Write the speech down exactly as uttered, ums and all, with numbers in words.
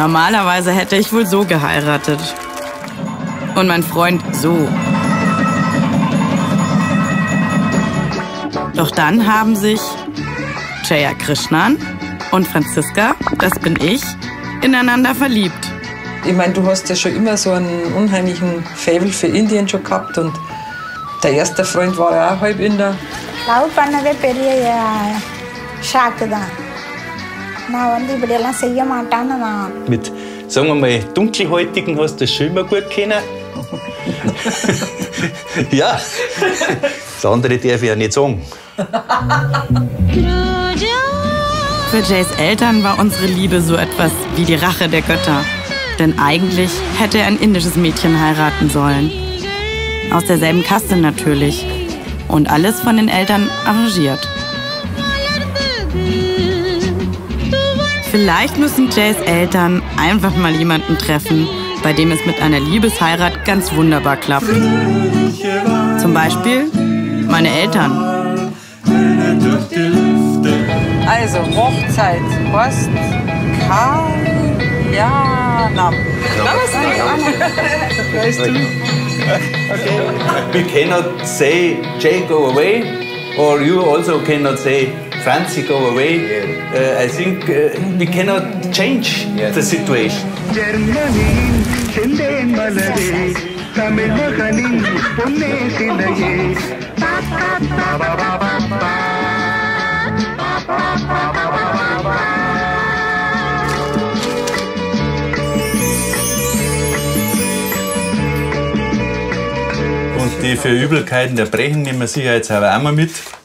Normalerweise hätte ich wohl so geheiratet. Und mein Freund so. Doch dann haben sich Jaya Krishnan und Franziska, das bin ich, ineinander verliebt. Ich meine, du hast ja schon immer so einen unheimlichen Faible für Indien schon gehabt und der erste Freund war ja auch halb Inder. Mit, sagen wir mal, Dunkelhäutigen hast du das schon immer gut kennen. Ja, das andere darf ich ja nicht sagen. Für Jays Eltern war unsere Liebe so etwas wie die Rache der Götter. Denn eigentlich hätte er ein indisches Mädchen heiraten sollen. Aus derselben Kaste natürlich. Und alles von den Eltern arrangiert. Vielleicht müssen Jays Eltern einfach mal jemanden treffen, bei dem es mit einer Liebesheirat ganz wunderbar klappt. Zum Beispiel meine Eltern. Also, Hochzeit heißt Kalyanam. Weißt du? Okay. We cannot say Jay go away, or you also cannot say Francie go away. Uh, I think uh, we cannot change the situation. Und die für Übelkeiten der Brechen nehmen wir sicher jetzt aber auch mal mit.